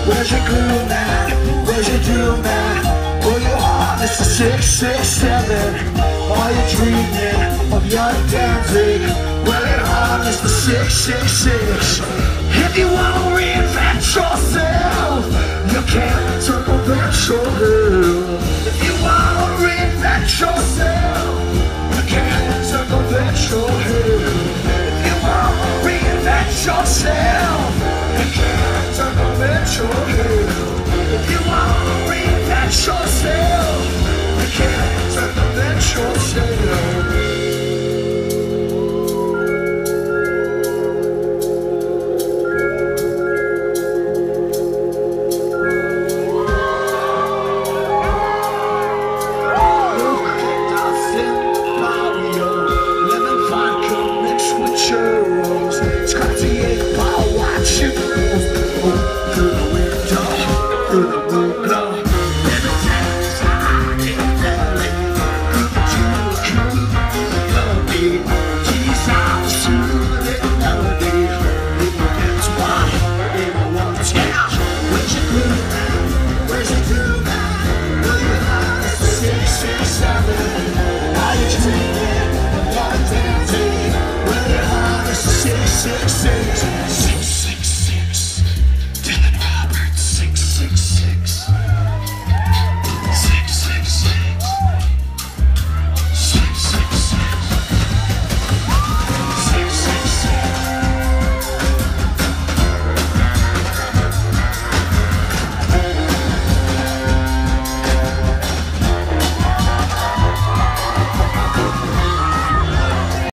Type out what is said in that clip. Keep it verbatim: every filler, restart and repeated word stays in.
Where's your groove now? Where's your groove now? Will you harness the six six seven? Are you dreaming of young Danzig? Will you harness the six six six? If you wanna reinvent yourself, you can't circumvent your hell. If you wanna reinvent yourself, you can't circumvent your hell. If you wanna reinvent yourself, you can't circumvent your hell. If you wanna reinvent yourself, you can't circumvent your